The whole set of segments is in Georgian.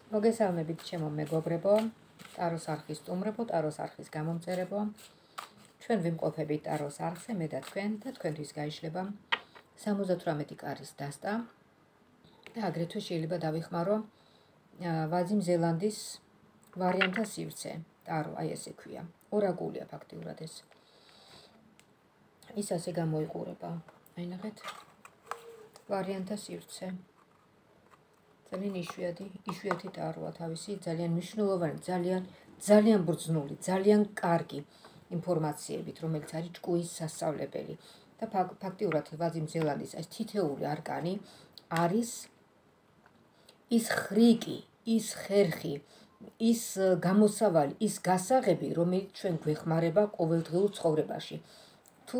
მოგესალმებით ჩემო მეგობრებო, ტაროს არხის სტუმრებო, ტაროს არხის გამომწერებო. ჩვენ ვიმყოფებით ტაროს არხზე, მე და თქვენთვის გაიშლება 78 კარის დასტა და აგრეთვე შეიძლება დავიხმარო ვაზიმ ზელანდის ვარიანტთა სივრცე. ტარო, აი ესე ქვია. ორაკულია ფაქტიურად ეს. ის ასე გამოიყურება. აი ნახეთ. ვარიანტთა სივრცე. ძალიან იშვიათი ტაროა თავისი, ძალიან მნიშვნელოვანი, ძალიან ბრძნული, ძალიან კარგი ინფორმაციებით, რომელიც არის ჭკუის სასწავლებელი. და ფაქტიურად ვაზიმ ზელანდის ეს თითეული არკანი არის ის ხრიკი, ის ხერხი, ის გამოსავალი, ის გასაღები, რომელიც ჩვენ გვეხმარება ყოველდღიურ ცხოვრებაში. თუ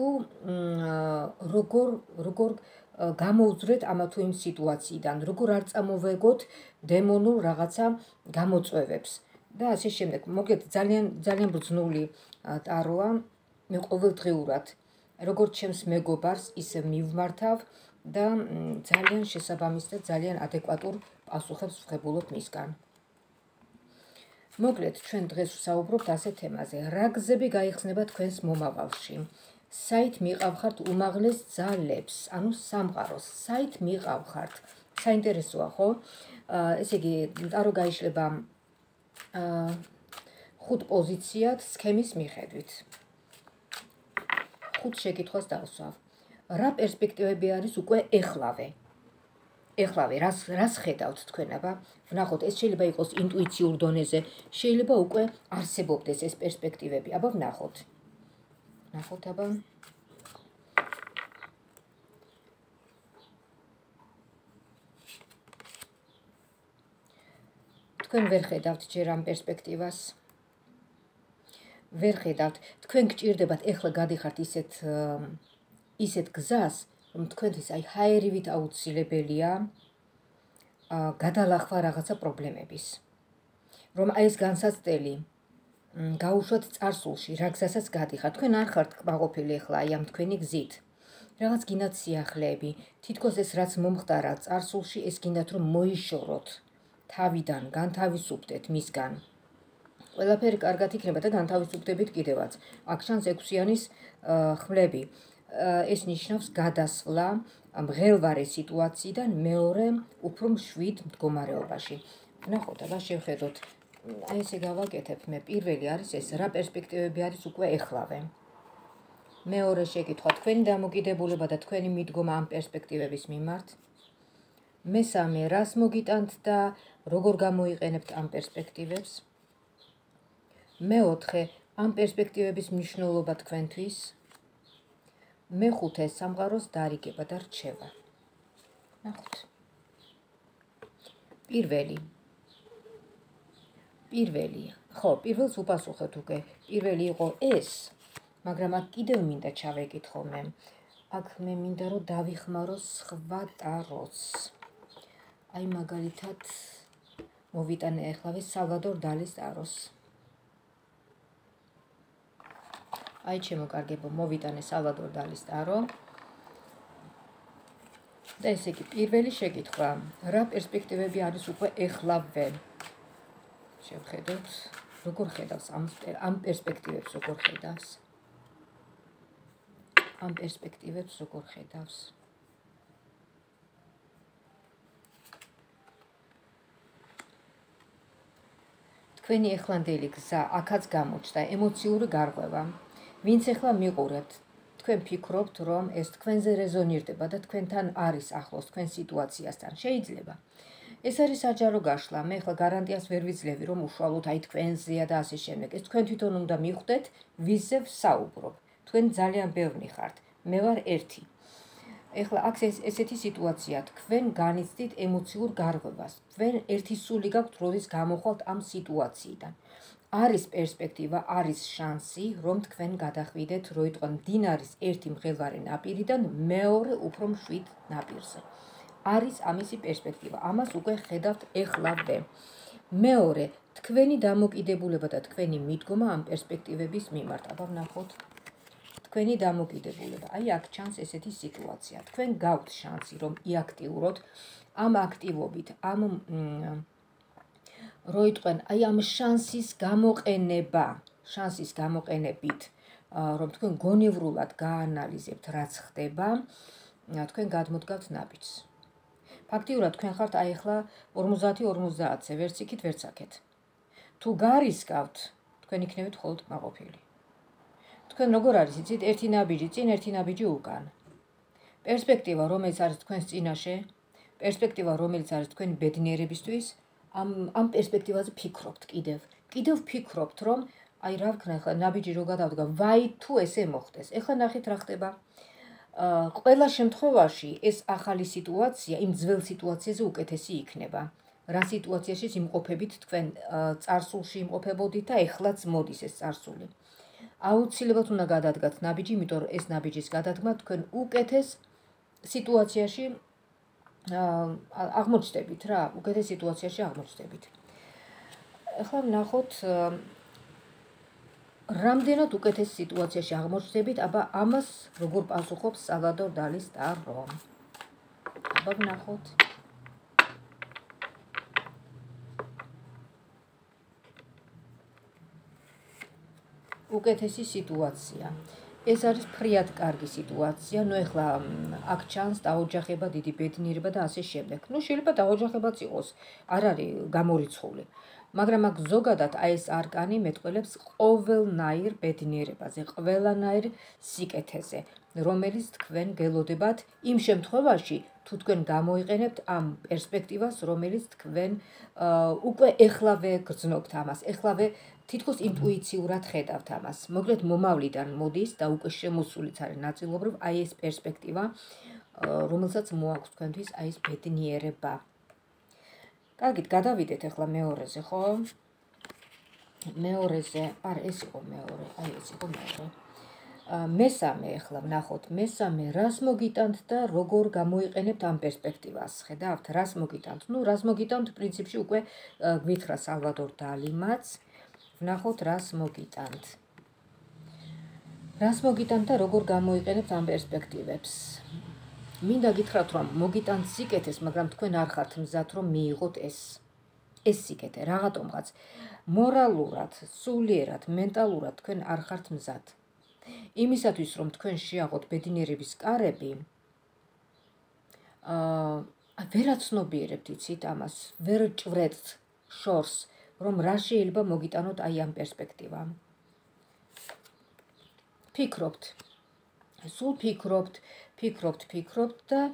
როგორ გამოუძვრეთ ამა თუ იმ სიტუაციიდან, როგორ არ წამოვეგოთ დემონურ რაღაცა გამოწვევებს და ასე შემდეგ. მოგეთ ძალიან ბრძნული ტაროა, მე ყოველდღიურად როგორც ჩემს მეგობარს ისე მივმართავ და ძალიან შესაბამის და ძალიან ადეკვატურ პასუხებს ვღებულობ მისგან. მოკლედ, ჩვენ დღეს ვსაუბრობთ ასე თემაზე. რა გზები გაიხსნება თქვენს მომავალში? საით მიყავხართ უმაღლეს ძალებს, ანუ სამყაროს, საით მიყავხართ? საინტერესოა, ხო? ესე იგი, ტარო გაიშლება 5 პოზიციად სქემის მიხედვით. 5 შეკითხვას დავსვავ. რა პერსპექტივები არის უკვე ეხლავე? რას ხედავთ თქვენ, აბა? ვნახოთ, ეს შეიძლება იყოს ინტუიციურ დონეზე, შეიძლება უკვე არსებობდეს ეს პერსპექტივები. აბა ვნახოთ. აბა. თქვენ ვერ ხედავთ ჯერ ამ პერსპექტივას. ვერ ხედავთ. თქვენ გჭირდებათ ეხლა გადიხართ ისეთ გზას, რომ თქვენთვის აი ჰაერივით აუცილებელია გადალახვა რაღაცა პრობლემების. რომ აი ეს განსაცდელი გაუშვათ წარსულში, რა გზასაც გადიხართ. თქვენ არ ხართ კმაყოფილი ეხლა აი ამ თქვენი გზით. რაღაც გინდათ სიახლეები, თითქოს ეს რაც მომხდარა წარსულში, ეს გინდათ რომ მოიშოროთ. თავიდან განთავისუფლდეთ მისგან. ყველაფერი კარგად იქნება და განთავისუფლდებით კიდევაც. აქ ჩანს 6-იანის ხმლები. ეს ნიშნავს გადასვლა მღელვარე სიტუაციიდან მეორე უფრო მშვიდ მდგომარეობაში. ვნახოთ, აბა შევხედოთ. აი ესე გავაკეთებ მე. პირველი არის ეს, რა პერსპექტივები არის უკვე ეხლავე. მეორე შეკითხვა, თქვენი დამოკიდებულება და თქვენი მიდგომა ამ პერსპექტივების მიმართ. მესამე, რას მოგიტანთ და როგორ გამოიყენებთ ამ პერსპექტივებს? მეოთხე, ამ პერსპექტივების მნიშვნელობა თქვენთვის. მეხუთე, სამყაროს დარიგება და რჩევა. ნახოთ. პირველს ვუპასუხეთ უკვე. პირველი იყო ეს, მაგრამ აქ კიდევ მინდა ჩავეკითხო მე. აქ მე მინდა რომ დავიხმარო სხვა ტაროს. აი მაგალითად მოვიტანე ეხლავე სალვადორ დალის ტაროს. აი ჩემო კარგებო, მოვიტანე სალვადორ დალის ტარო. და ესე იგი, პირველი შეკითხვა, რა პერსპექტივები არის უკვე ეხლავე? შევხედოთ, როგორ ხედავს ამ პერსპექტივებს, როგორ ხედავს? ამ პერსპექტივებს როგორ ხედავს? თქვენი ეხლანდელი გზა აქაც გამოჩნდა, ემოციური გარღვევა. ვინც ეხლა მიყურებთ, თქვენ ფიქრობთ, რომ ეს თქვენზე რეზონირდება და თქვენთან არის ახლოს თქვენ სიტუაციასთან. შეიძლება. ეს არის საჯარო გაშლა. მე ეხლა გარანტიას ვერ ვიძლევი, რომ უშუალოდ აი თქვენზეა და ასე შემდეგ. ეს თქვენ თვითონ უნდა მიხვდეთ, ვისზე ვსაუბრობ. თქვენ ძალიან ბევრი ხართ. მე ვარ ერთი. ეხლა აქ ესეთი სიტუაცია, თქვენ განიცდით ემოციურ გარღვევას. თქვენ ერთი სული გაქვთ, როდის გამოხვალთ ამ სიტუაციიდან. არის პერსპექტივა, არის შანსი, რომ თქვენ გადახვიდეთ როიტყვან მდინარის ერთი მღელვარე ნაპირიდან მეორე უფრო მშვიდ ნაპირზე. არის ამისი პერსპექტივა. ამას უკვე ხედავთ ეხლავე. მეორე, თქვენი დამოკიდებულება და თქვენი მიდგომა ამ პერსპექტივების მიმართ. აბა ვნახოთ. თქვენი დამოკიდებულება. აი აქ ჩანს ესეთი სიტუაცია. თქვენ გაქვთ შანსი, რომ იაქტიუროთ ამ აქტივობით, ამ რო იტყვენ აი ამ შანსის გამოყენებით, რომ თქვენ გონევრულად გაანალიზებთ რაც ხდება, თქვენ გადმოდგავთ ნაბიჯს. ფაქტიურად თქვენ ხართ აი ახლა 50-50-ზე, ვერც იქით, ვერც აქეთ. თუ გარისკავთ, თქვენ იქნებით მხოლოდ კმაყოფილი. თქვენ როგორ არის იცით, ერთი ნაბიჯი წინ, ერთი ნაბიჯი უკან. პერსპექტივა, რომელიც არის თქვენს წინაშე, პერსპექტივა, რომელიც არის თქვენი ბედნიერებისთვის, ამ პერსპექტივაზე ფიქრობთ კიდევ ფიქრობთ, რომ აი რა ვქნა ახლა ნაბიჯი რო გადავდგა, ვაი თუ ესე მოხდეს. ახლა ნახეთ რა ხდება. ყველა შემთხვევაში ეს ახალი სიტუაცია იმ ძველ სიტუაციაზე უკეთესი იქნება. რა სიტუაციაში იმყოფებით თქვენ წარსულში იმყოფებოდით და ეხლაც მოდის ეს წარსული. აუცილებლად უნდა გადადგათ ნაბიჯი, იმიტომ რომ ეს ნაბიჯის გადადგმა თქვენ უკეთეს სიტუაციაში აღმოჩნდებით რა, უკეთეს სიტუაციაში აღმოჩნდებით. ახლა ვნახოთ რამდენად უკეთეს სიტუაციაში აღმოჩნდებით, აბა ამას როგორ პასუხობს სალვადორ დალის ტარო. აბა ვნახოთ. უკეთესი სიტუაცია. ეს არის ფრიად კარგი სიტუაცია, ეხლა აქ ჩანს დაოჯახება, დიდი ბედნიერება და ასე შემდეგ. შეიძლება დაოჯახებაც იყოს, არ არის გამორიცხული. მაგრამ აქ ზოგადად აი ეს არკანი მეტყველებს ყოველნაირ ბედნიერებაზე, ყველანაირ სიკეთეზე, რომელიც თქვენ გელოდებათ იმ შემთხვევაში, თუ თქვენ გამოიყენებთ ამ პერსპექტივას, რომელიც თქვენ უკვე ეხლავე გრძნობთ ამას, ეხლავე თითქოს ინტუიციურად ხედავთ ამას. მოკლედ მომავლიდან მოდის და უკვე შემოსულიც არის ნაწილობრივ აი ეს პერსპექტივა, რომელსაც მოაქვს თქვენთვის აი ეს ბედნიერება. კარგით, გადავიდეთ ახლა მეორეზე, ხო? მეორეზე, არა, ეს იყო მეორე, აი ეს იყო მეორე. მესამე ახლა ვნახოთ, მესამე რას მოგიტანთ და როგორ გამოიყენებთ ამ პერსპექტივას. ხედავთ, რას მოგიტანთ? რას მოგიტანთ, პრინციპში უკვე გვითხრა სალვადორ დალიმაც. ვნახოთ, რას მოგიტანთ. რას მოგიტანთ და როგორ გამოიყენებთ ამ პერსპექტივებს. მინდა გითხრათ, რომ მოგიტანთ სიკეთეს, მაგრამ თქვენ არ ხართ მზად, რომ მიიღოთ ეს სიკეთე, რაღაცომღაც მორალურად, სულიერად, მენტალურად თქვენ არ ხართ მზად. იმისათვის, რომ თქვენ შეაღოთ ბედნიერების კარები, ვერაცნობიერებთ იცით ამას, ვერ ჭვრეთ შორს, რომ რა შეიძლება მოგიტანოთ აი ამ პერსპექტივამ. ფიქრობთ. სულ ფიქრობთ და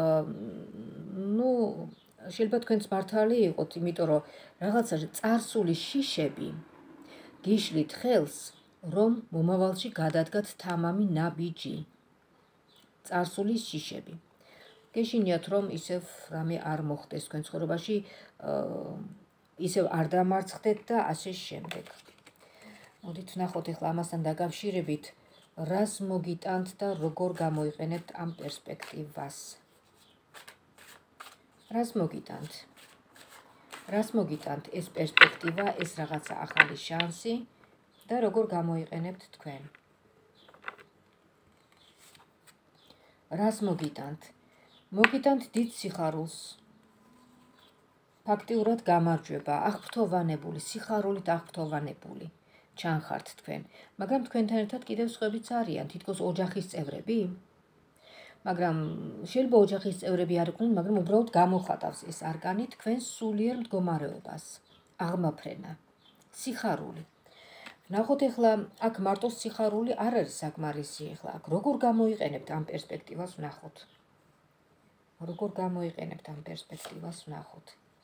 შეიძლება თქვენც მართალი იყოთ, იმიტომ რომ რაღაცა წარსული შიშები გიშლით ხელს, რომ მომავალში გადადგათ თამამი ნაბიჯი. წარსული შიშები. გეშინიათ, რომ ისევ რამე არ მოხდეს თქვენ ცხოვრებაში, ისევ არ დამარცხდეთ და ასე შემდეგ. მოდით ვნახოთ ახლა ამასთან დაკავშირებით, რას მოგიტანთ და როგორ გამოიყენებთ ამ პერსპექტივას. რას მოგიტანთ ეს პერსპექტივა, ეს რაღაცა ახალი შანსი და როგორ გამოიყენებთ თქვენ. რას მოგიტანთ? მოგიტანთ დიდ სიხარულს. ფაქტიურად გამარჯვება, აღფრთოვანებული, სიხარულით აღფრთოვანებული. ჩანხართ თქვენ, მაგრამ თქვენთან ერთად კიდევ სხვებიც არიან, თითქოს ოჯახის წევრები. მაგრამ შეიძლება ოჯახის წევრები არ იყვნენ, მაგრამ უბრალოდ გამოხატავს ეს არკანი თქვენ სულიერ მდგომარეობას. აღმაფრენა, სიხარული. ვნახოთ ახლა აქ მარტო სიხარული არ არის საკმარისი, ახლა აქ როგორ გამოიყენებთ ამ პერსპექტივას ვნახოთ. როგორ გამოიყენებთ ამ პერსპექტივას ვნახოთ.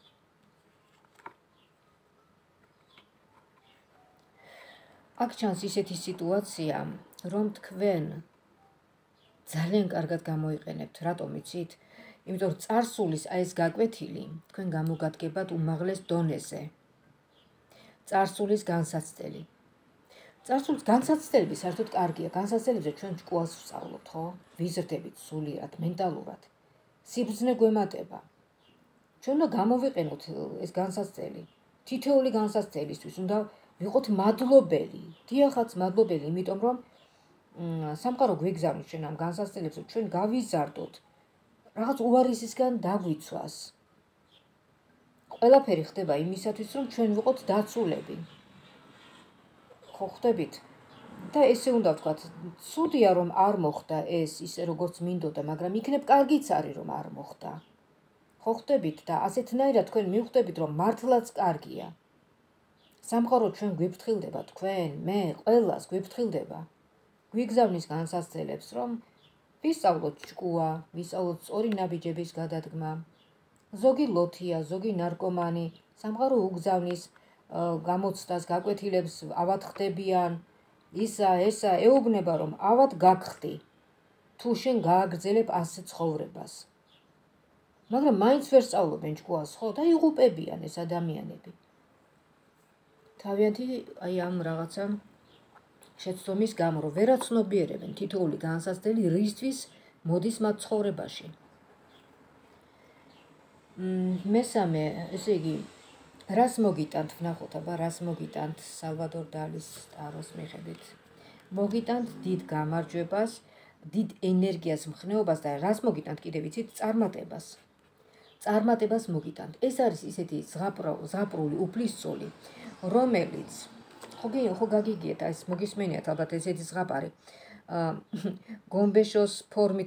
აქ ჩანს ისეთი სიტუაცია, რომ თქვენ ძალიან კარგად გამოიყენებთ, რატომ იცით? იმიტომ რომ წარსულის აი ეს გაკვეთილი თქვენ გამოგადგებათ უმაღლეს დონეზე. წარსულის განსაცდელი. წარსულის განსაცდელები საერთოდ კარგია, განსაცდელებზე ჩვენ ჭკუას ვსწავლობთ, ხო? ვიზრდებით სულიერად, მენტალურად. სიბრძნე გვემატება. ჩვენ უნდა გამოვიყენოთ ეს განსაცდელი. თითოეული განსაცდელისთვის უნდა ვიყოთ მადლობელი. დიახაც, მადლობელი, იმიტომ რომ სამყარო გვეგზავნით ჩვენ ამ განსაცდელებზე, ჩვენ გავიზარდოთ რაღაც უარესისგან დაგვიცვას. ყველაფერი ხდება იმისათვის, რომ ჩვენ ვიყოთ დაცულები. ხო ხვდებით? და ესე უნდა ვთქვათ, ცუდია რომ არ მოხდა ეს ისე როგორც მინდოდა, მაგრამ იქნებ კარგიც არის რომ არ მოხდა. ხო ხვდებით და ასეთნაირად თქვენ მივხვდებით რომ მართლაც კარგია. სამყარო ჩვენ გვიფრთხილდება, თქვენ, მე, ყველას გვიფრთხილდება. გვიგზავნის განსაცდელებს, რომ ვისწავლოთ ჭკუა, ვისწავლოთ სწორი ნაბიჯების გადადგმა. ზოგი ლოთია, ზოგი ნარკომანი, სამყარო უგზავნის გამოცდას, გაკვეთილებს ავათხდებიან, ესა ეუბნება რომ ავად გაგხდი, თუ შენ გააგრძელებ ასე ცხოვრებას. მაგრამ მაინც ვერ სწავლობენ ჭკუას, ხო, და იღუპებიან ეს ადამიანები. თავიანთი აი ამ რაღაცა შეცდომის გამო, რომ ვერაცნობიერებენ თითოეული განსაცდელი რისთვის მოდის მათ ცხოვრებაში. მესამე, ესე იგი, რას მოგიტანთ, ვნახოთ, აბა, რას მოგიტანთ სალვადორ დალის ტაროს მიხედვით. მოგიტანთ დიდ გამარჯვებას, დიდ ენერგიას, მხნეობას და რას მოგიტანთ კიდე ვიცით, წარმატებას. წარმატებას მოგიტანთ. ეს არის ისეთი ზღაპრული უფლისწული, რომელიც ხო გაგიგიეთ, ეს მოგისმენიათ ალბათ ესეთი ზღაპარი. გომბეშოს ფორმით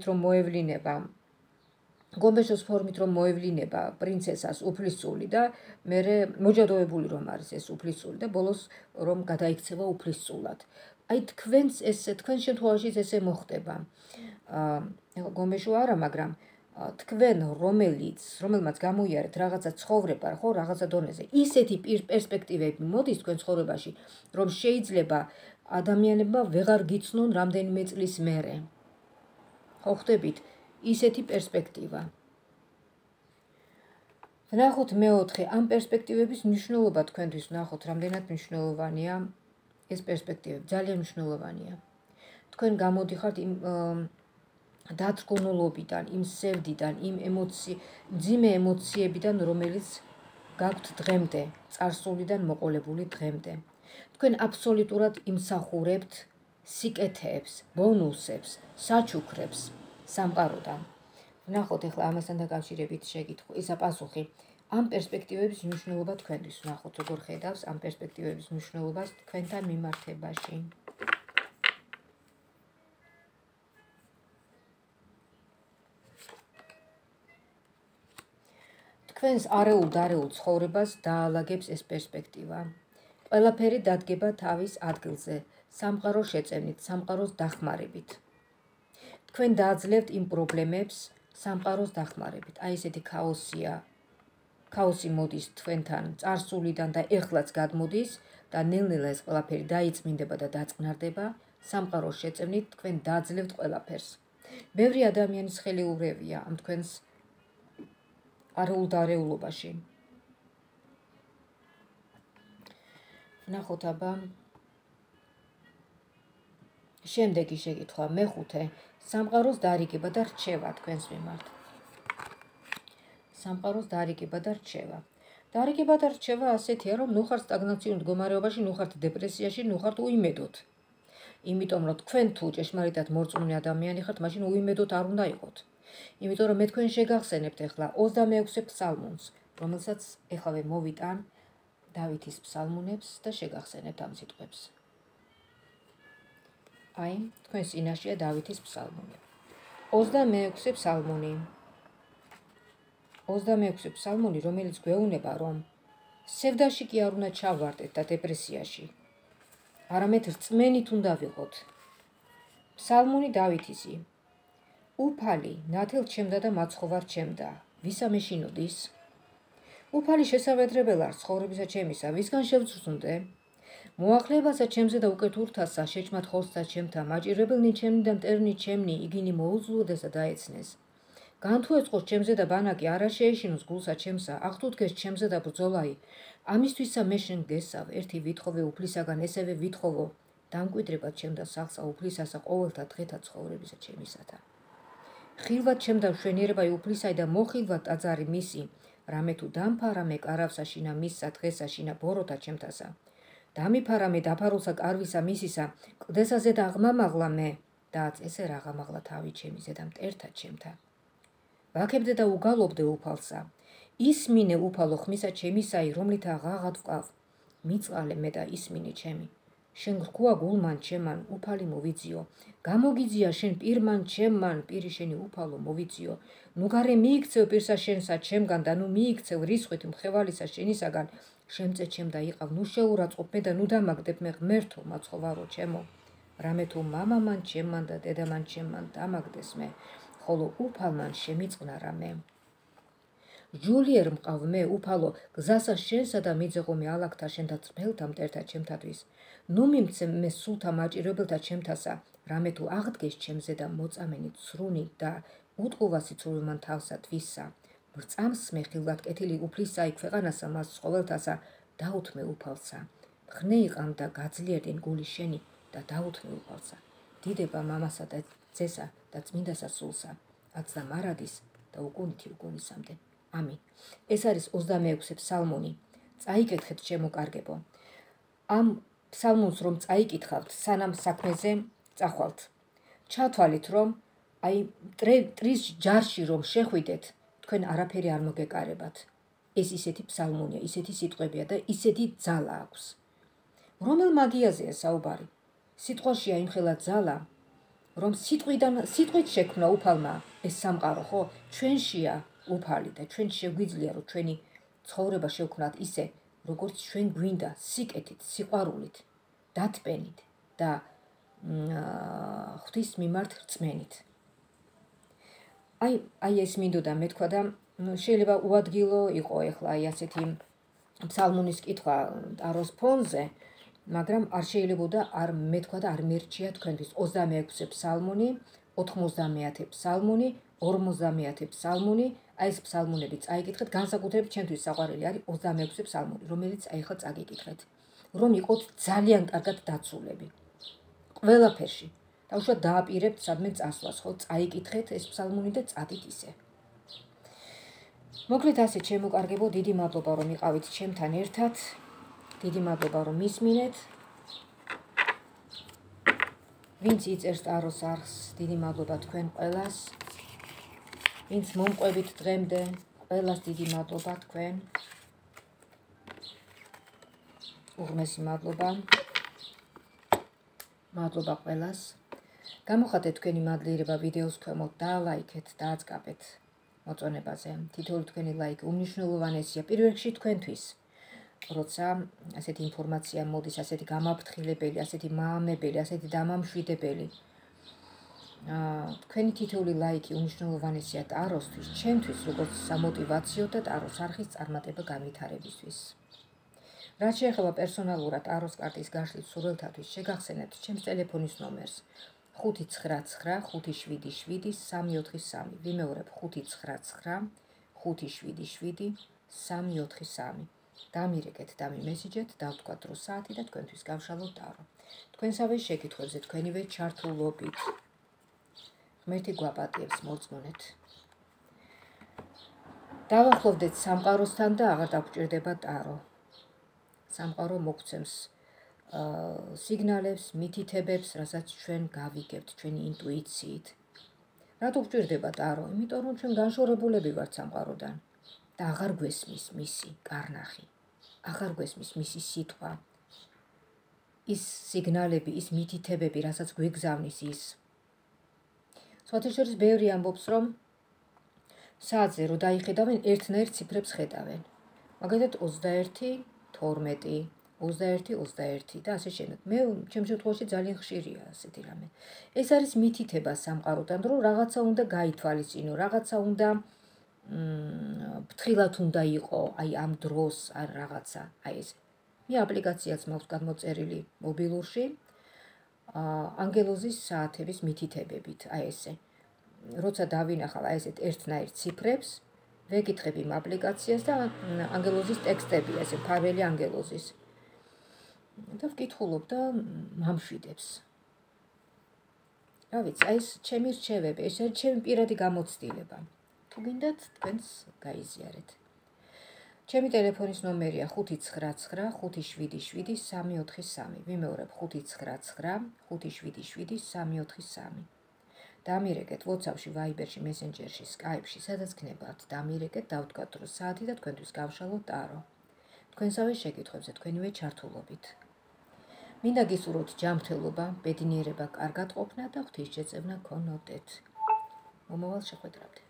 რომ მოევლინება პრინცესას უფლისწული და მერე მოჯადოებული რომ არის ეს უფლისწული და ბოლოს რომ გადაიქცევა უფლისწულად. აი თქვენ შემთხვევაში ესე მოხდება. გომბეშო არა, მაგრამ თქვენ რომელმაც გამოიარეთ რაღაცა ცხოვრება, ხო, რაღაცა დონეზე, ისეთი პერსპექტივები მოდის თქვენ ცხოვრებაში, რომ შეიძლება ადამიანებმა ვეღარ გიცნონ რამდენიმე წლის მერე. ხო ხვდებით, ისეთი პერსპექტივა. ვნახოთ მეოთხე, ამ პერსპექტივების მნიშვნელობა თქვენთვის ვნახოთ, რამდენად მნიშვნელოვანია ეს პერსპექტივები, ძალიან მნიშვნელოვანია. თქვენ გამოდიხართ იმ დაწკონობიდან, იმ სევდიდან, იმ მძიმე ემოციებიდან, რომელიც გაქვთ დღემდე, წარსულიდან მოყოლებული დღემდე. თქვენ აბსოლუტურად იმსახურებთ სიკეთეებს, ბონუსებს, საჩუქრებს სამყაროდან. ვნახოთ ახლა ამასთან დაკავშირებით ისა პასუხი. ამ პერსპექტივების მნიშვნელობა თქვენთვის ვნახოთ, როგორ ხედავს ამ პერსპექტივების მნიშვნელობას თქვენთან მიმართებაში. თქვენს არეულ-დარეულ ცხოვრებას დაალაგებს ეს პერსპექტივა. ყველაფერი დადგება თავის ადგილზე, სამყაროს შეწევნით, სამყაროს დახმარებით. თქვენ დააძლევთ იმ პრობლემებს სამყაროს დახმარებით. აი ესეთი ქაოსია. ქაოსი მოდის თქვენთან წარსულიდან და ეხლაც გადმოდის და ნელ-ნელა ეს ყველაფერი დაიწმინდება და დაწყნარდება. სამყაროს შეწევნით თქვენ დააძლევთ ყველაფერს. ბევრი ადამიანის ხელი ურევია ამ თქვენს არეულ-დარეულობაში. ვნახოთ აბა შემდეგი შეკითხვა, მეხუთე, სამყაროს დარიგება და რჩევა თქვენს მიმართ. სამყაროს დარიგება და რჩევა. დარიგება და რჩევა ასეთია, რომ ნუ ხართ სტაგნაციურ მდგომარეობაში, ნუ ხართ დეპრესიაში, ნუ ხართ უიმედოდ. იმიტომ რომ თქვენ თუ ჭეშმარიტად მორწმუნე ადამიანი ხართ, მაშინ უიმედოდ არ უნდა იყოთ. იმიტომ რომ მე თქვენ შეგახსენებთ ახლა 26 ფსალმუნს, რომელსაც ეხლა მოვიტან დავითის ფსალმუნებს და შეგახსენებთ ამ სიტყვებს. აი, თქვენს წინაშეა დავითის ფსალმუნი. 26 ფსალმუნი. 26 ფსალმუნი, რომელიც გვეუბნება, რომ სევდაში კი არ უნდა ჩავვარდეთ და დეპრესიაში. არამედ რწმენით უნდა ვიყოთ. ფსალმუნი დავითისი. უფალი ნათელ ჩემდა და მაცხოვარ ჩემდა, ვისა მეშინოდის? უფალი შესავედრებელა ცხოვრებისა ჩემისა, ვისგან შევძრუნდე? მოახლებასა ჩემზე და უკეთურთასა, შეჭმად ხორცსა ჩემთა, მაჭირებელნი ჩემნი და მტერნი ჩემნი, იგინი მოუძლოდეს და დაეცნეს. განთუეწყოს ჩემზე და ბანაკი, არა შეეშინოს გულსა ჩემსა, აღთუ დგეს ჩემზე და ბრძოლაი. ამისთვისა მე შენ გესავ, ერთი ვითხოვე უფლისაგან, ესევე ვითხოვო, დამკვიდრებად ჩემდა სახლსა უფლისასა ყოველთა დღეთა ცხოვრებისა ჩემისათა. ხილვად ჩემდა მშვენიერება უფლისაი და მოხილვად ტაძარი მისი, რამე თუ დამფარა მე კარავსა შინა მისსა დღესა შინა ბოროტა ჩემთასა. დამიფარა მე დაფარულსა კარვისა მისისა, კლდესაზე და აღმამაღლა მე და აწესე რაღამაღლა თავი ჩემიზე და მტერთა ჩემთა. ვაქებდე და უგალობდე უფალსა, ისმინე უფალო ხმისა ჩემისაი, რომლითა ღაღად ვყავ. მიწყალე მე და ისმინე ჩემი. შენ გრქუა გულმან ჩემან, უფალი მოვიძიო. გამოგიძია შენ პირმან ჩემმან, პირი შენი უფალო მოვიძიო. ნუ გარე მიიქცევ პირსა შენსა ჩემგან და ნუ მიიქცევ რისხვით მხევალისა შენისაგან. შემწე ჩემ და იყავ, ნუ შეურაცხყოფ მე და ნუ დამაგდებ მე ღმერთო მაცხოვარო ჩემო. რამე თუ მამამან ჩემმან და დედამან ჩემმან დამაგდეს მე, ხოლო უფალმან შემიწყნა რამე. ჯულიერ მყავ მე უფალო გზასა შენსა და მიძეღო მე ალაგთა შენთა წრფელთა მტერთა ჩემთათვის. ნუ მიმცე მე სულთა მაჭირებელთა ჩემთასა, რამე თუ აღდგეს ჩემზე და მოწამენი ცრუნი და უტყუვასი ცრულმან თავსა თვისა. მრწამს მე ხილვად კეთილი უფლისაი ქვეყანასა მას ცხოველთასა, დაუთმე უფალსა. ხნე იყამ და გაძლიერდნენ გული შენი და დაუთმე უფალსა. დიდება მამასა და ძესა და წმინდასა სულსა, აც და მარადის და უკუნითი უკუნისამდე. ამინ. ეს არის 26 ფსალმუნი. წაიკითხეთ ჩემო კარგებო. ამ ფსალმუნს რომ წაიკითხავთ, სანამ საქმეზე წახვალთ. ჩათვალით რომ აი ტრის ჯარში რომ შეხვიდეთ, თქვენ არაფერი არ მოგეკარებათ. ეს ისეთი ფსალმუნია, ისეთი სიტყვებია და ისეთი ძალა აქვს. რომელ მაგიაზეა საუბარი? სიტყვაშია იმხელა ძალა, რომ სიტყვით შექმნა უფალმა ეს სამყარო, ხო? ჩვენშია უფალი და ჩვენ შეგვიძლია რომ ჩვენი ცხოვრება შევქნათ ისე, როგორც ჩვენ გვინდა, სიკეთით, სიყვარულით, დათბენით და ღვთის მიმართ რწმენით. აი ეს მინდოდა მეთქვა და შეიძლება უადგილო იყო ეხლა აი ასეთი ფსალმუნის კითხვა ტაროს ფონზე, მაგრამ არ შეიძლებოდა არ მეთქვა და არ მერჩია თქვენთვის 26 ფსალმუნი, 90 ფსალმუნი, 50 ფსალმუნი, აი ეს ფსალმუნები წაიკითხეთ, განსაკუთრებით ჩემთვის საყვარელი არის 26 ფსალმუნი, რომელიც აი ახლა წაგიკითხეთ, რომ იყოთ ძალიან კარგად დაცულები. ყველაფერში. დაუშვათ დააპირებთ სადმე წასვლას, ხო, წაიკითხეთ ეს ფსალმუნი და წადით ისე. მოკლედ ასე ჩემო კარგებო, დიდი მადლობა რომ იყავით ჩემთან ერთად. დიდი მადლობა რომ მისმინეთ. ვინც იწერს ტაროს არხს, დიდი მადლობა თქვენ ყველას. ვინც მომყვებით დღემდე, ყველას დიდი მადლობა თქვენ. უღმესი მადლობა. მადლობა ყველას. გამოხატეთ თქვენი მადლიერება ვიდეოს ქვემოთ და ლაიქეთ და აწკაპეთ მოწონებაზე. თითოეული თქვენი ლაიქი უმნიშვნელოვანესია პირველ რიგში თქვენთვის. როცა ასეთი ინფორმაცია მოდის, ასეთი გამაფრთხილებელი, ასეთი მაამებელი, ასეთი დამამშვიდებელი. თქვენი თითოეული ლაიქი უმნიშვნელოვანესია ტაროსთვის, ჩემთვის, როგორც სამოტივაციო და ტაროს არხის წარმატება განვითარებისთვის. რაც შეეხება პერსონალურად ტაროს კარტის გაშლის სურვილთათვის, შეგახსენებთ ჩემს ტელეფონის ნომერს 599577343. ვიმეორებ 599577343. დამირეკეთ და მიმესიჯეთ, დავთქვათ რო საათი და თქვენთვის გავშალოთ ტარო. თქვენსავე შეკითხვებზე თქვენივე ჩართულობით. ღმერთი გვაპატიებს მორწმუნეთ. დავახლოვდეთ სამყაროსთან და აღარ დაგჭირდება ტარო. სამყარო მოგცემს სიგნალებს, მითითებებს, რასაც ჩვენ გავიგებთ ჩვენი ინტუიციით. რატო გჭირდება ტარო? იმიტომ რომ ჩვენ განშორებულები ვართ სამყაროდან და აღარ გვესმის მისი კარნახი. აღარ გვესმის მისი სიტყვა. ის სიგნალები, ის მითითებები, რასაც გვეგზავნის ის. სხვათა შორის ბევრი ამბობს, რომ საათზე რო დაიხედავენ, ერთნაირ ციფრებს ხედავენ. მაგალითად 21, 12, 21 და ასე შემდეგ. მე ჩემ შემთხვევაში ძალიან ხშირია ასეთი რამე. ეს არის მითითება სამყაროდან, რომ რაღაცა უნდა გაითვალისწინო, რაღაცა უნდა ფრთხილად უნდა იყო, აი ამ დროს არ რაღაცა, აი ეს. მე აპლიკაციაც მაქვს გადმოწერილი მობილურში, ანგელოზის საათების მითითებებით, აი ესე. როცა დავინახავ აი ესეთ ერთნაირ ციფრებს, ვეკითხებ იმ აპლიკაციას და ანგელოზის ტექსტებია, ესე ფარველი ანგელოზის. და ვკითხულობ და მამშვიდებს. რა ვიცი, აი ეს ჩემი რჩევები, ეს ჩემი პირადი გამოცდილება. თუ გინდათ, თქვენს გაიზიარეთ. ჩემი ტელეფონის ნომერია 599577343. ვიმეორებ 599577343. დამირეკეთ WhatsApp-ში, Viber-ში, Messenger-ში, Skype-ში, სადაც გნებავთ, დამირეკეთ, დავთქვათ რომ საათი და თქვენთვის გავშალოთ ტარო. თქვენსავე შეკითხვებზე თქვენივე ჩართულობით. მინდა გისურვოთ ჯანმრთელობა, ბედნიერება, კარგად ყოფნა და ღვთისმშეწევნა გქონოდეთ. მომავალ შეხვედრამდე.